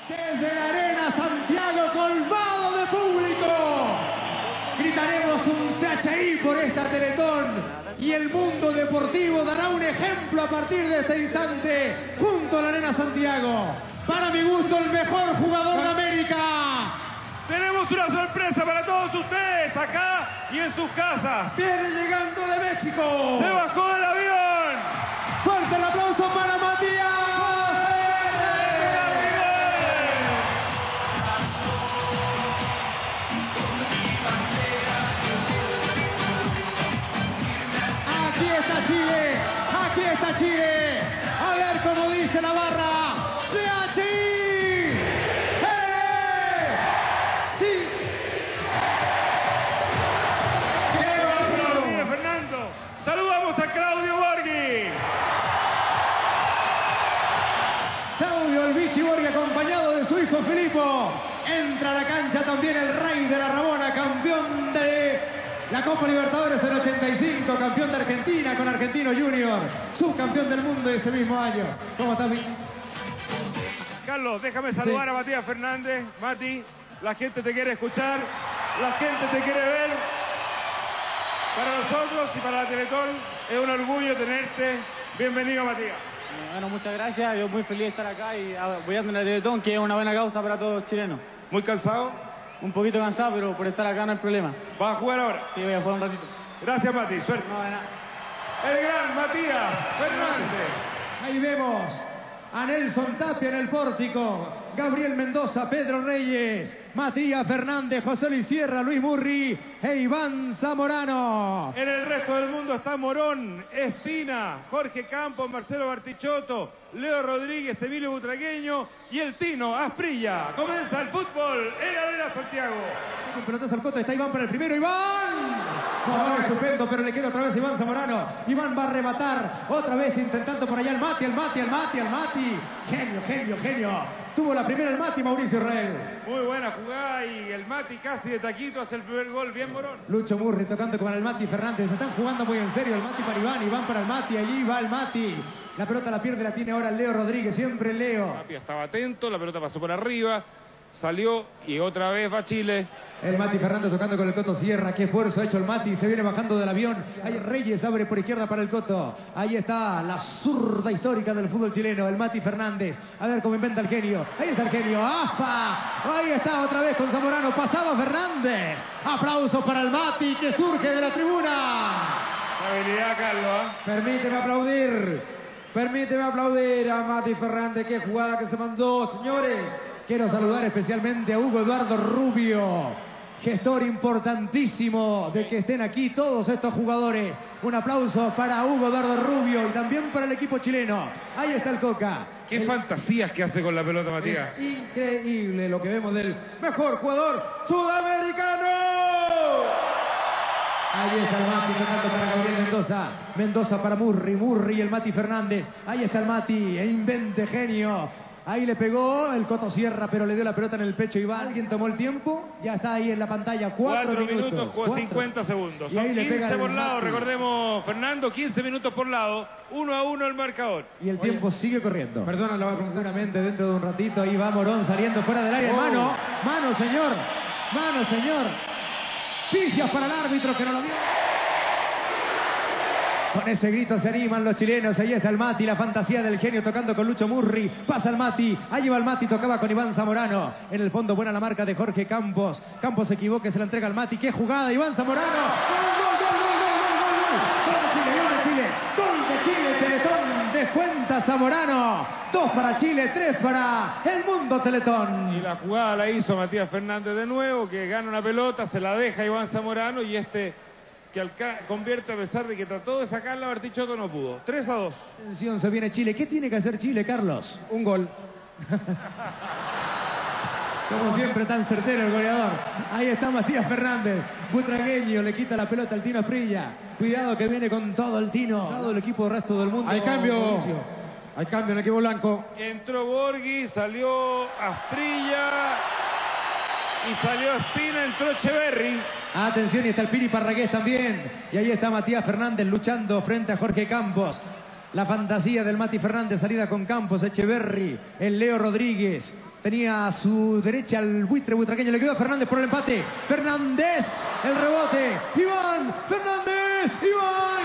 Desde la Arena Santiago, colmado de público. Gritaremos un THI por esta Teletón y el mundo deportivo dará un ejemplo a partir de este instante junto a la Arena Santiago. Para mi gusto, el mejor jugador de América. Tenemos una sorpresa para todos ustedes acá y en sus casas. Viene llegando de México. Se bajó del avión. Fuerte el aplauso para Matías. Chile, aquí está Chile, a ver cómo dice la barra, ¡THI! ¡Sí! ¡Qué Fernando! ¡Saludamos a Claudio Borghi! Claudio el Vichy Borghi, acompañado de su hijo Filippo. Entra a la cancha también el rey de la Rabona, campeón de la Copa Libertadores del 85, campeón de Argentina con Argentino Junior, subcampeón del mundo ese mismo año. ¿Cómo estás, Vichy? Carlos, déjame saludar a Matías Fernández. Mati, la gente te quiere escuchar, la gente te quiere ver. Para nosotros y para la Teletón es un orgullo tenerte. Bienvenido, Matías. Bueno, muchas gracias. Yo muy feliz de estar acá y apoyando en la Teletón, que es una buena causa para todos los chilenos. ¿Muy cansado? Un poquito cansado, pero por estar acá no hay problema. ¿Vas a jugar ahora? Sí, voy a jugar un ratito. Gracias, Mati. Suerte. No, de nada. El gran Matías Fernández. Ahí vemos a Nelson Tapia en el pórtico, Gabriel Mendoza, Pedro Reyes, Matías Fernández, José Luis Sierra, Luis Murri e Iván Zamorano. En el resto del mundo está Morón, Espina, Jorge Campos, Marcelo Bartichotto, Leo Rodríguez, Emilio Butragueño y el Tino Asprilla. Comienza el fútbol en la Arena Santiago. Un pelotazo al coto, está Iván para el primero, ¡Iván! Jugador estupendo, pero le queda otra vez Iván Zamorano. Iván va a rematar, otra vez intentando por allá el Mati. Genio, genio, genio. Tuvo la primera el Mati, Mauricio Israel. Muy buena jugada y el Mati casi de taquito hace el primer gol. Bien, Morón. Lucho Murri tocando con el Mati Fernández. Se están jugando muy en serio. El Mati para Iván, Iván para el Mati. Allí va el Mati. La pelota la pierde, la tiene ahora Leo Rodríguez. Siempre Leo. Tapia estaba atento, la pelota pasó por arriba. Salió y otra vez va Chile. El Mati Fernández tocando con el Coto Sierra. Qué esfuerzo ha hecho el Mati. Se viene bajando del avión. Ahí Reyes abre por izquierda para el Coto. Ahí está la zurda histórica del fútbol chileno. El Mati Fernández. A ver cómo inventa el genio. Ahí está el genio. ¡Aspa! Ahí está otra vez con Zamorano. Pasaba Fernández. Aplausos para el Mati que surge de la tribuna. Habilidad, Carlos. Permíteme aplaudir. Permíteme aplaudir a Mati Fernández. Qué jugada que se mandó, señores. Quiero saludar especialmente a Hugo Eduardo Rubio, gestor importantísimo de que estén aquí todos estos jugadores. Un aplauso para Hugo Eduardo Rubio y también para el equipo chileno. Ahí está el Coca. Qué fantasías que hace con la pelota, Matías. Es increíble lo que vemos del mejor jugador sudamericano. Ahí está el Mati tocando para Gabriel Mendoza. Mendoza para Murri, Murri y el Mati Fernández. Ahí está el Mati, invente genio. Ahí le pegó el Coto Sierra, pero le dio la pelota en el pecho. Iván, ¿alguien tomó el tiempo? Ya está ahí en la pantalla. 4 minutos. 50 segundos. Y ahí Son le 15 pega por el lado, Mati. recordemos, Fernando, 15 minutos por lado. 1-1 el marcador. Y el tiempo sigue corriendo. Perdona, lo va a preguntar. Seguramente dentro de un ratito. Ahí va Morón saliendo fuera del área. Mano, mano, señor. Mano, señor. Pifias para el árbitro que no lo vio. Con ese grito se animan los chilenos. Ahí está el Mati, la fantasía del genio tocando con Lucho Murri. Pasa el Mati, ahí va el Mati, tocaba con Iván Zamorano. En el fondo buena la marca de Jorge Campos. Campos se equivoca, se la entrega al Mati. ¡Qué jugada! Iván Zamorano. Gol de Chile, Teletón. Descuenta Zamorano. 2 para Chile, 3 para el mundo Teletón. Y la jugada la hizo Matías Fernández de nuevo, que gana una pelota, se la deja a Iván Zamorano y que convierte a pesar de que trató de sacarla, Bartichotto no pudo. 3-2. Atención, se viene Chile. ¿Qué tiene que hacer Chile, Carlos? Un gol. Como siempre, tan certero el goleador. Ahí está Matías Fernández. Butragueño le quita la pelota al Tino Asprilla. Cuidado que viene con todo el Tino. Todo el equipo del resto del mundo. Hay cambio. Mauricio. Hay cambio en el equipo blanco. Entró Borghi, salió Asprilla y salió Espina, entró Echeverri. Atención, y está el Piri Parragués también. Y ahí está Matías Fernández luchando frente a Jorge Campos. La fantasía del Mati Fernández, salida con Campos, Echeverri, el Leo Rodríguez. Tenía a su derecha al buitre butraqueño. Le quedó a Fernández por el empate. Fernández, el rebote. Iván Fernández. Iván.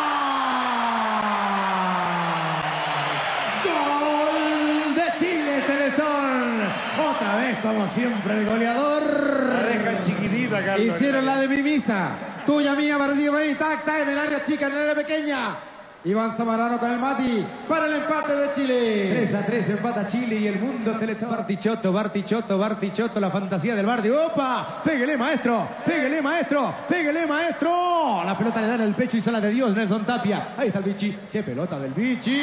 ¡Gol! ¡Gol de Chile, Teletón! Otra vez, como siempre, el goleador. La dejan chiquitita, Carlos. Hicieron la de mi misa. Tuya, mía, partido ahí. Tac, tac, en el área chica, en el área pequeña. Iván Zamorano con el Mati para el empate de Chile. 3-3 empata Chile y el mundo Teletón. Bartichotto, Bartichotto, Bartichotto, la fantasía del Bardi. ¡Opa! ¡Péguele, maestro! ¡Péguele, maestro! ¡Péguele, maestro! La pelota le da en el pecho y sola de Dios, Nelson Tapia. Ahí está el Vichy. ¡Qué pelota del Vichy!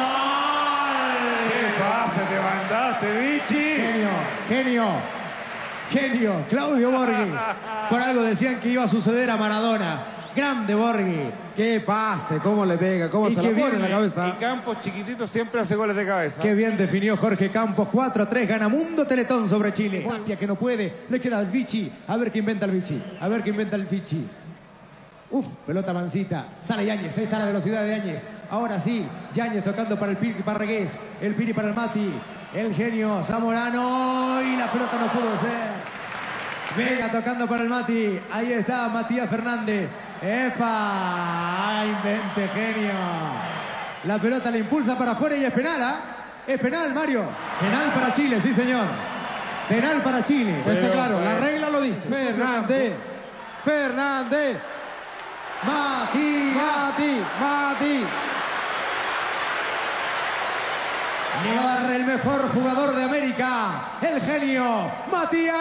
¡Qué pase te mandaste, Vichy! Genio, genio, genio. Claudio Borghi. Por algo decían que iba a suceder a Maradona. Grande Borghi. Qué pase, cómo le pega, cómo Y se qué la pone bien, en la cabeza. Y Campos chiquitito siempre hace goles de cabeza. Qué bien definió Jorge Campos. 4-3 gana Mundo Teletón sobre Chile. Tapia que no puede. Le queda al Vichy. A ver qué inventa el Vichy. A ver qué inventa el Vichy. Uf, pelota mansita. Sale Yáñez. Ahí está la velocidad de Yáñez. Ahora sí. Yáñez tocando para el Piri Parragués. El Piri para el Mati. El genio Zamorano. Y la pelota no pudo ser. Vega tocando para el Mati. Ahí está Matías Fernández. ¡Epa! ¡Invente, genio! La pelota le impulsa para afuera y es penal, ¿ah? Es penal, Mario. Penal para Chile, sí, señor. Penal para Chile. Está claro, la regla lo dice. Fernández. Fernández. Mati. Mati. Mati. Le va a dar el mejor jugador de América. El genio. Matías.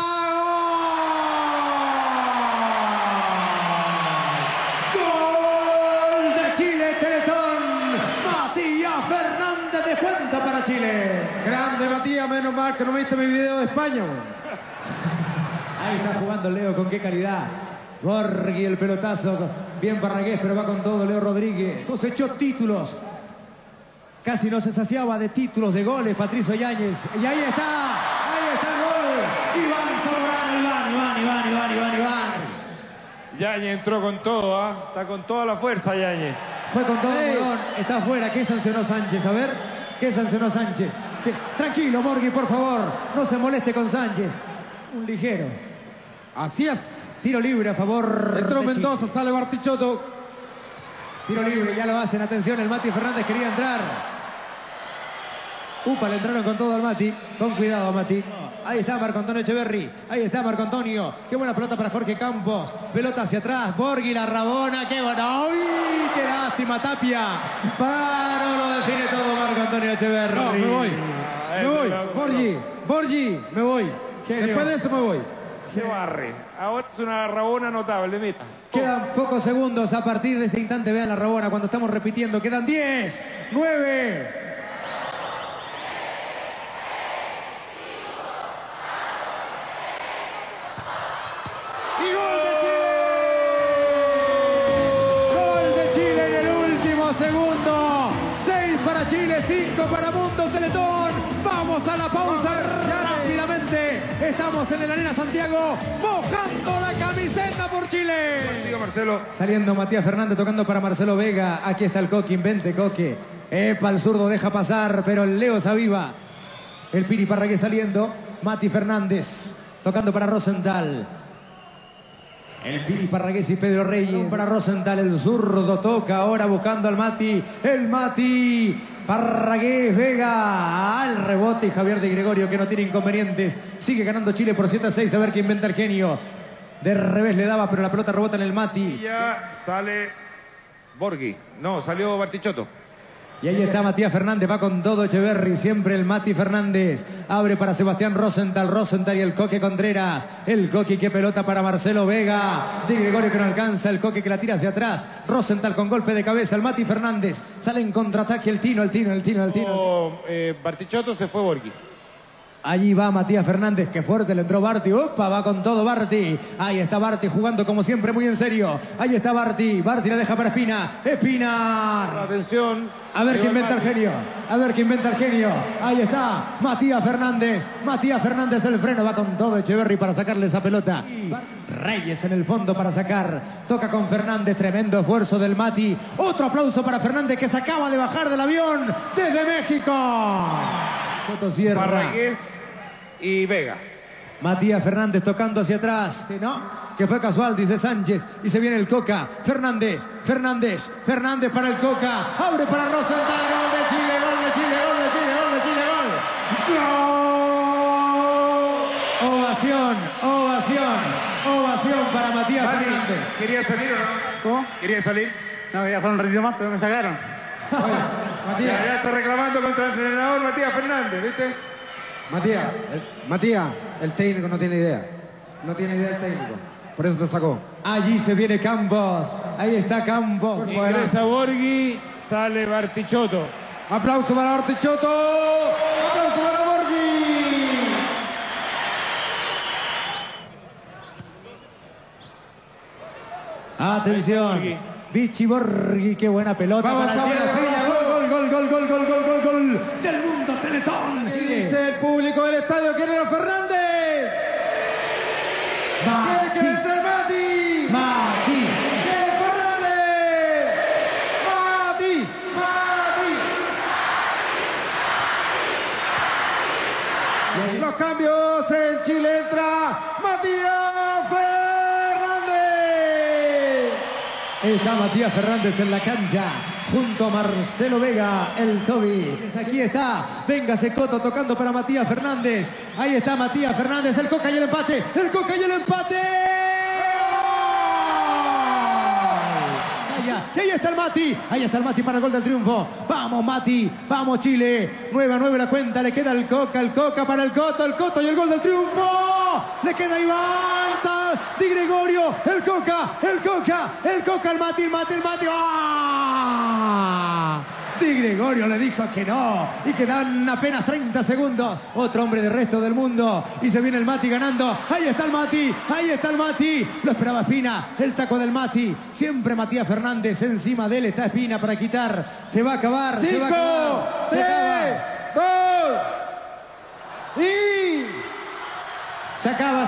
¡Gol de Chile, Teletón! Matías Fernández de cuenta para Chile. Grande Matías, menos mal que no viste mi video de España. Ahí está jugando Leo, con qué calidad. Borghi, el pelotazo. Bien Parragués, pero va con todo Leo Rodríguez. Cosechó títulos. Casi no se saciaba de títulos, de goles, Patricio Yáñez. Y ahí está el gol. Iván Zamorano, Iván. Yáñez entró con todo, ¿ah? Está con toda la fuerza, Yáñez. Fue con todo Morón, está afuera. ¿Qué sancionó Sánchez? A ver, ¿qué sancionó Sánchez? Tranquilo, Borghi, por favor. No se moleste con Sánchez. Un ligero. Así es. Tiro libre a favor. Entró de Mendoza, sale Bartichotto. Tiro libre, ya lo hacen. Atención, el Mati Fernández quería entrar. Upa, le entraron con todo al Mati. Con cuidado, Mati. Ahí está Marco Antonio Echeverri. Ahí está Marco Antonio. Qué buena pelota para Jorge Campos. Pelota hacia atrás. Borghi, la rabona. Qué buena. ¡Ay! ¡Qué lástima, Tapia! Paro, lo define todo Marco Antonio Echeverri. No, me voy. Me voy. Borghi, me voy. Genio. Después de eso me voy. ¡Qué barre! Ahora es una rabona notable, mira. Quedan pocos segundos a partir de este instante. Vean la rabona cuando estamos repitiendo. Quedan 10, 9... ¡Y gol de Chile! ¡Gol de Chile en el último segundo! 6 para Chile, 5 para Mundo Teletón. Vamos a la pausa rápidamente. Estamos en el Arena Santiago, mojando la camiseta por Chile. Contigo, Marcelo. Saliendo Matías Fernández, tocando para Marcelo Vega. Aquí está el Coque, invente Coque. Epa, el zurdo deja pasar, pero el Leo se aviva. El Piri Parragués saliendo. Mati Fernández, tocando para Rosenthal. El Piri Parragués y Pedro Reyes para Rosenthal. El zurdo toca ahora buscando al Mati. El Mati Parragués, Vega. Al rebote y Javier de Gregorio, que no tiene inconvenientes. Sigue ganando Chile por 7-6. A ver qué inventa el genio. De revés le daba, pero la pelota rebota en el Mati. Y ya sale Borghi. No, salió Bartichotto. Y ahí está Matías Fernández, va con todo Echeverri, siempre el Mati Fernández. Abre para Sebastián Rosenthal y el Coque Contreras. El Coque, qué pelota para Marcelo Vega. De Gregorio que no alcanza, el Coque que la tira hacia atrás. Rosenthal con golpe de cabeza, el Mati Fernández. Sale en contraataque el Tino. Bartichotto, se fue Borghi. Allí va Matías Fernández, que fuerte le entró Barti. ¡Opa! Va con todo Barti. Ahí está Barti jugando como siempre, muy en serio. Ahí está Barti. Barti la deja para Espina. Espina. Atención. A ver qué inventa el genio. A ver qué inventa el genio. Ahí está Matías Fernández. Matías Fernández el freno. Va con todo Echeverri para sacarle esa pelota. Reyes en el fondo para sacar. Toca con Fernández. Tremendo esfuerzo del Mati. Otro aplauso para Fernández, que se acaba de bajar del avión desde México. Coto Sierra. Parragués y Vega. Matías Fernández tocando hacia atrás. Sí, ¿no? Que fue casual, dice Sánchez. Y se viene el Coca. Fernández para el Coca. Abre para Rosenthal. Gol de Chile, gol de Chile, gol de Chile, gol de Chile, gol. Ovación para Matías Fernández. ¿Quería salir o no? ¿Cómo? ¿Quería salir? No, ya fueron un ratito más, pero me sacaron. Matías, Ya está reclamando contra el entrenador Matías Fernández, ¿viste? Matías, el técnico no tiene idea. No tiene idea el técnico. Por eso te sacó. Allí se viene Campos. Ahí está Campos. Ingresa Borghi, sale Bartichotto. Aplauso para Bartichotto. Aplauso para Borghi. Atención. Vichy Borghi, qué buena pelota. Vamos para a ver, gol del mundo Teletón. Dice el público del estadio, quiere a Fernández. Quiere que entre Mati. Quiere Fernández. Mati. Los cambios en Chile entra Matías Fernández. Está Matías Fernández en la cancha, junto a Marcelo Vega, el Toby. Aquí está, véngase Coto tocando para Matías Fernández. Ahí está Matías Fernández, el Coca y el empate. Y ahí está el Mati para el gol del triunfo. Vamos Mati, vamos Chile. 9-9 la cuenta, le queda el Coca para el Coto y el gol del triunfo. Le queda Iván Di Gregorio, el Coca, el Mati. ¡Ah! Di Gregorio le dijo que no y quedan apenas 30 segundos. Otro hombre de resto del mundo y se viene el Mati ganando. Ahí está el Mati. Lo esperaba Espina, el taco del Mati. Siempre Matías Fernández, encima de él está Espina para quitar. Se va a acabar. 5, 3, 2 y... Se acaba.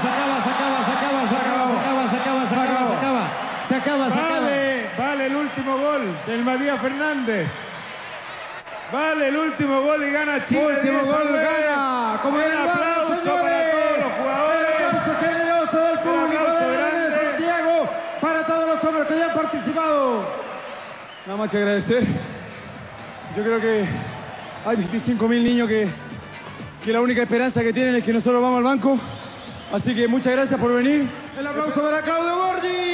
Vale el último gol del Matías Fernández. Vale el último gol y gana Chile. Último gol gana. Como un el aplauso para todos los jugadores. El aplauso generoso del público de Santiago para todos los hombres que ya han participado. Nada más que agradecer. Yo creo que hay 25.000 niños que la única esperanza que tienen es que nosotros vamos al banco. Así que muchas gracias por venir. El aplauso para Claudio Borghi.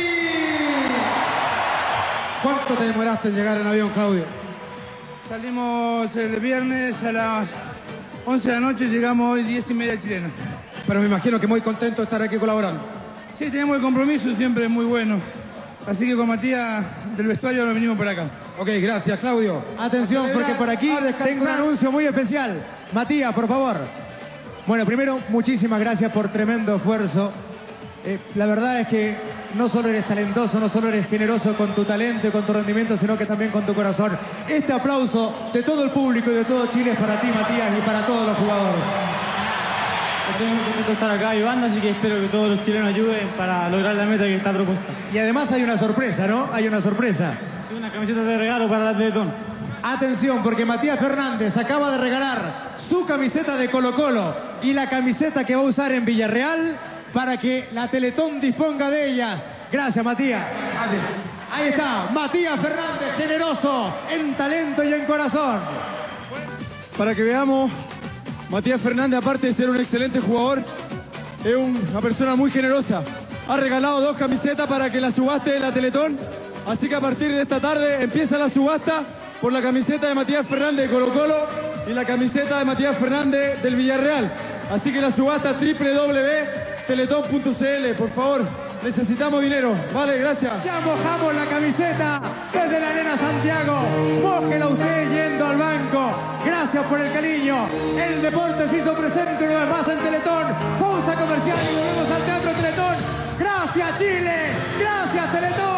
¿Cuánto te demoraste en llegar en avión, Claudio? Salimos el viernes a las 11 de la noche, llegamos hoy 10:30 chilena. Pero me imagino que muy contento de estar aquí colaborando. Sí, tenemos el compromiso, siempre es muy bueno. Así que con Matías del vestuario nos vinimos por acá. Ok, gracias, Claudio. Atención, porque por aquí tengo un anuncio muy especial. Matías, por favor. Bueno, primero, muchísimas gracias por tremendo esfuerzo. La verdad es que no solo eres talentoso, no solo eres generoso con tu talento y con tu rendimiento, sino que también con tu corazón. Este aplauso de todo el público y de todo Chile es para ti, Matías, y para todos los jugadores. Estoy muy contento de estar acá y banda, así que espero que todos los chilenos ayuden para lograr la meta que está propuesta. Y además hay una sorpresa, ¿no? Hay una sorpresa. Sí, una camiseta de regalo para la Teletón. Atención, porque Matías Fernández acaba de regalar su camiseta de Colo-Colo y la camiseta que va a usar en Villarreal para que la Teletón disponga de ellas. Gracias, Matías. Ahí está, Matías Fernández, generoso en talento y en corazón. Para que veamos, Matías Fernández, aparte de ser un excelente jugador, es una persona muy generosa. Ha regalado 2 camisetas para que la subaste de la Teletón. Así que a partir de esta tarde empieza la subasta por la camiseta de Matías Fernández de Colo-Colo y la camiseta de Matías Fernández del Villarreal. Así que la subasta www.teletón.cl, por favor, necesitamos dinero. Vale, gracias. Ya mojamos la camiseta desde la Arena Santiago. Mójela usted yendo al banco. Gracias por el cariño. El deporte se hizo presente una vez más en Teletón. Pausa comercial y volvemos al Teatro Teletón. Gracias, Chile. Gracias, Teletón.